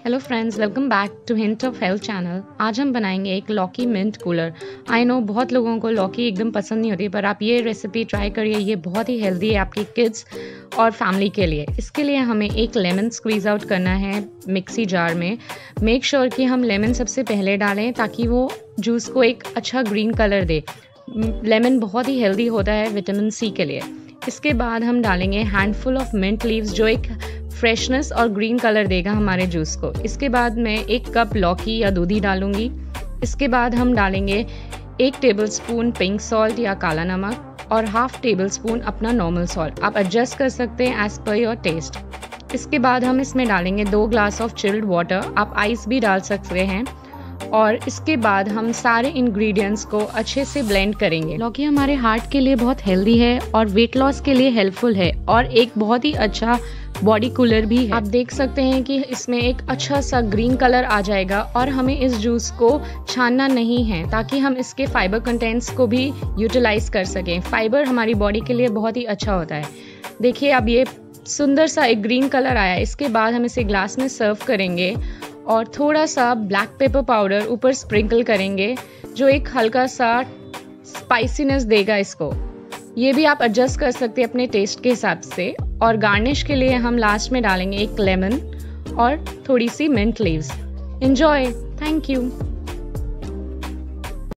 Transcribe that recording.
Hello friends, welcome back to hint of health channel. आज हम बनाएंगे एक लौकी मिंट कूलर। आई नो बहुत लोगों को लौकी एकदम पसंद नहीं होती, पर आप ये रेसिपी ट्राई करिए। ये बहुत ही हेल्दी है आपकी किड्स और फैमिली के लिए। इसके लिए हमें एक लेमन स्क्वीज़ आउट करना है मिक्सी जार में। मेक श्योर कि हम लेमन सबसे पहले डालें ताकि वो जूस को एक अच्छा ग्रीन कलर दे। लेमन बहुत ही हेल्दी होता है विटामिन सी के लिए। इसके बाद हम डालेंगे हैंडफुल ऑफ मिंट लीव्स जो एक फ्रेशनेस और ग्रीन कलर देगा हमारे जूस को। इसके बाद मैं 1 कप लौकी या दूधी डालूंगी। इसके बाद हम डालेंगे 1 टेबलस्पून पिंक सॉल्ट या काला नमक और ½ टेबलस्पून अपना नॉर्मल सॉल्ट। आप एडजस्ट कर सकते हैं एज पर योर टेस्ट। इसके बाद हम इसमें डालेंगे 2 ग्लास ऑफ चिल्ड वाटर। आप आइस भी डाल सकते हैं। और इसके बाद हम सारे इंग्रेडिएंट्स को अच्छे से ब्लेंड करेंगे। लौकी हमारे हार्ट के लिए बहुत हेल्दी है और वेट लॉस के लिए हेल्पफुल है और एक बहुत ही अच्छा बॉडी कूलर भी है। आप देख सकते हैं कि इसमें एक अच्छा सा ग्रीन कलर आ जाएगा और हमें इस जूस को छानना नहीं है ताकि हम इसके फाइबर कंटेंट्स को भी यूटिलाइज कर सकें। फाइबर हमारी बॉडी के लिए बहुत ही अच्छा होता है। देखिए, अब ये सुंदर सा एक ग्रीन कलर आया। इसके बाद हम इसे ग्लास में सर्व करेंगे और थोड़ा सा ब्लैक पेपर पाउडर ऊपर स्प्रिंकल करेंगे जो एक हल्का सा स्पाइसीनेस देगा इसको। ये भी आप एडजस्ट कर सकते हैं अपने टेस्ट के हिसाब से। और गार्निश के लिए हम लास्ट में डालेंगे 1 लेमन और थोड़ी सी mint leaves. Enjoy. Thank you.